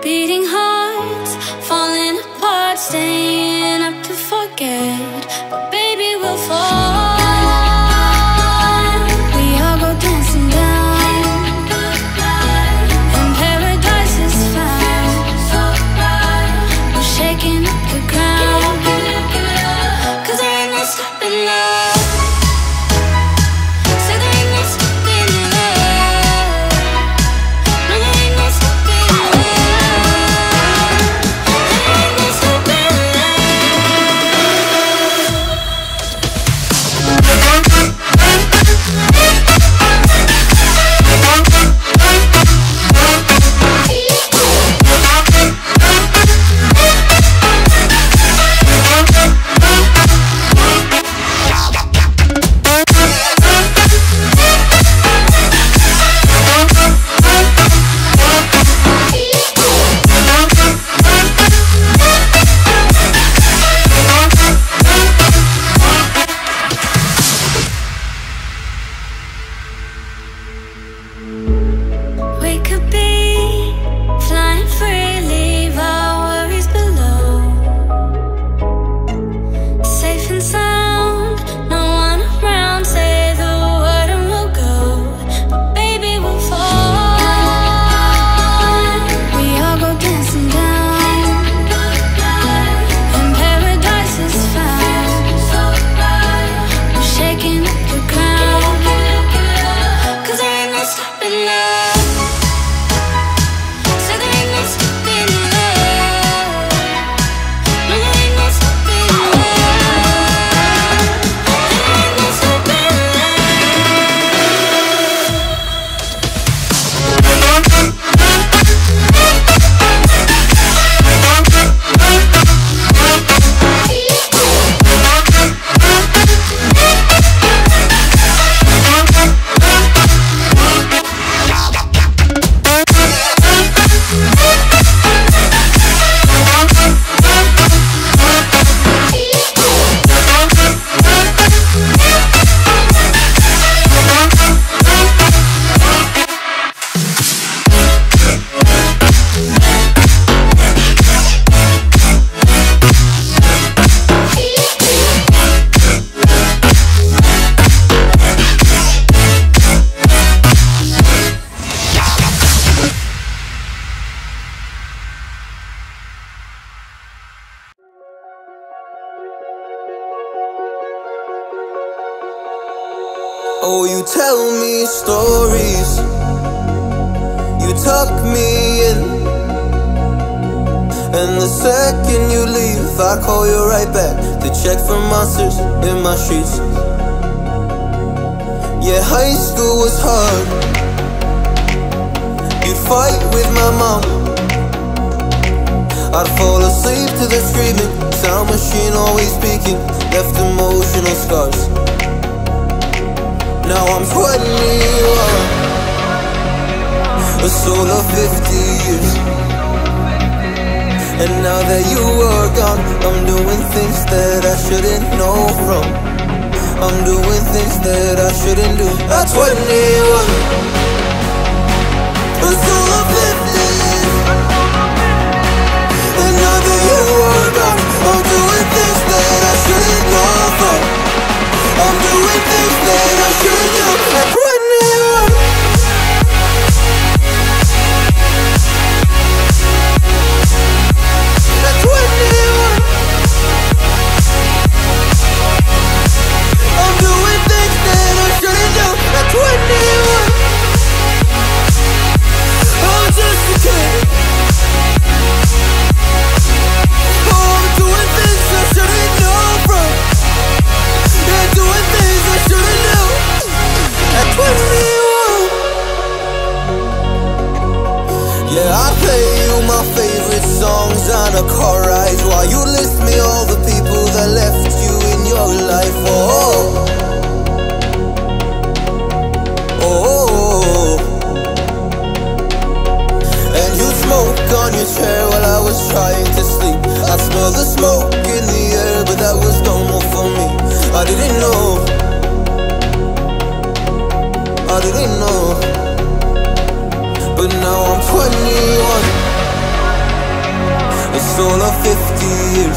Beating hearts, falling apart, staying up to forget. But baby, we'll fall. We all go dancing down, and paradise is found. We're shaking up the ground, 'cause there ain't no stopping now. So there ain't no stopping now. No, there ain't no stopping now. There ain't no stopping we could be flying free, leave our worries below. Safe and sound, no one around, say the word and we'll go. But baby, we'll fall. We all go dancing down, and paradise is found. We're shaking up the ground, 'cause there ain't no stopping now. So there ain't no stopping now. No, there ain't no stopping now. There ain't no stopping Oh, you tell me stories, you tuck me in, and the second you leave, I call you right back to check for monsters in my streets. Yeah, high school was hard. You'd fight with my mom, I'd fall asleep to the screaming, sound machine always speaking, left emotional scars. Now I'm 21, a soul of 50 years. And now that you are gone, I'm doing things that I shouldn't know from. I'm doing things that I shouldn't do. At 21, a soul of 50 years. And now that you are gone, I'm doing things that I shouldn't know from. I'm doing things that I shouldn't do. At 21. At 21. I'm doing things that I shouldn't do. At 21. I'm just a kid. Oh, I'm doing things I shouldn't know from. Yeah, doing things I shouldn't know. At 21. Yeah, I play you my favorite songs on a car ride while you list me all the people that left you in your life. Oh, oh. And you smoke on your chair while I was trying to sleep. I smell the smoke in the air, but that was normal for me. I didn't know. I didn't know. But now I'm 21, all of 50 years.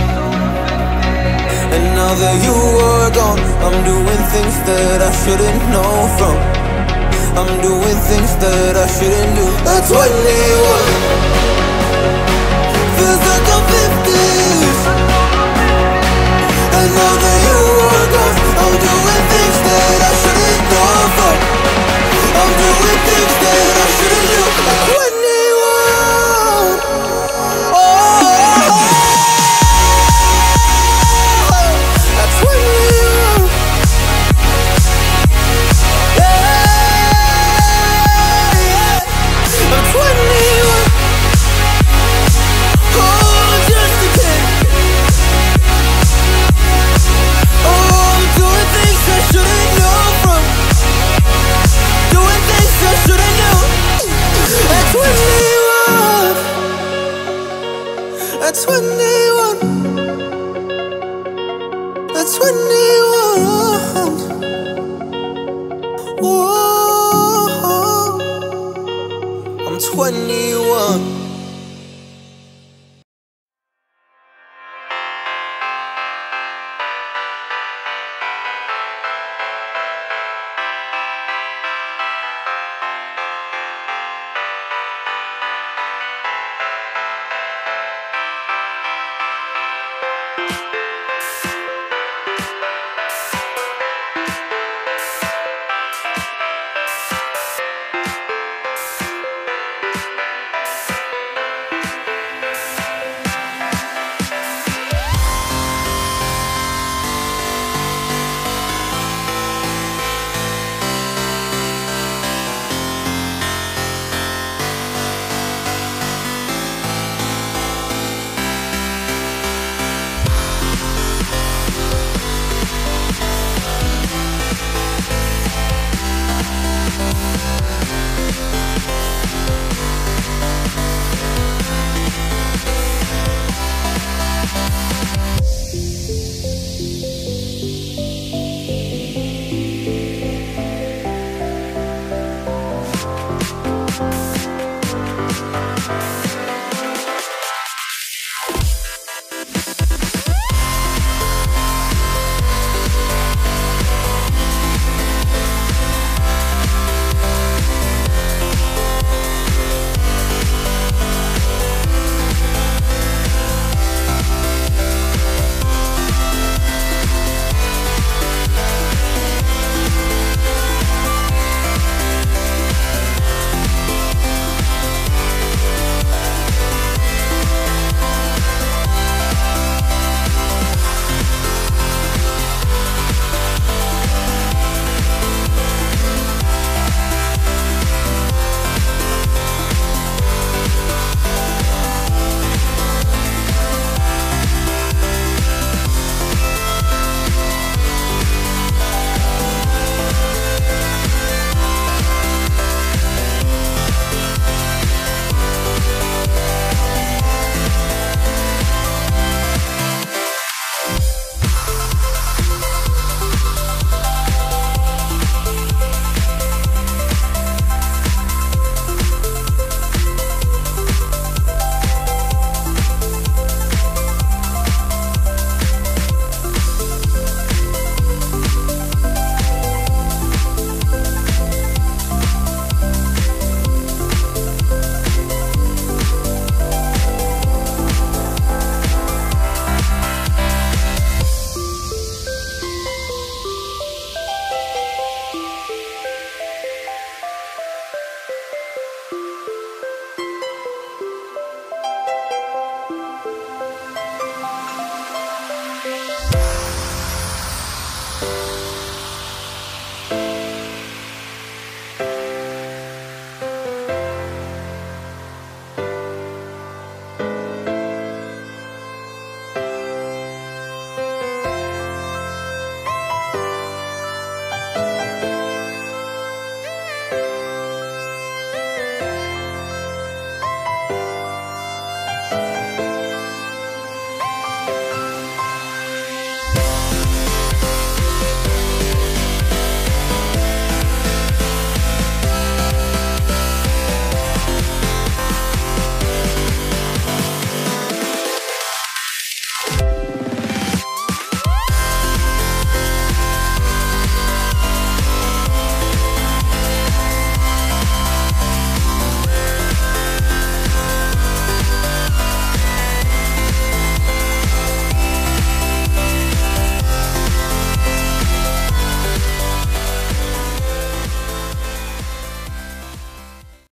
And now that you are gone, I'm doing things that I shouldn't know from. I'm doing things that I shouldn't do. At 21, feels like I'm 50s. And now that you are gone, I'm doing things that I shouldn't know from. I'm doing things that I shouldn't do. At 21, oh, at 21, yeah, at 21, oh, just a kid. Oh, I'm doing things I shouldn't know from. Doing things I shouldn't know. At 21, at 21.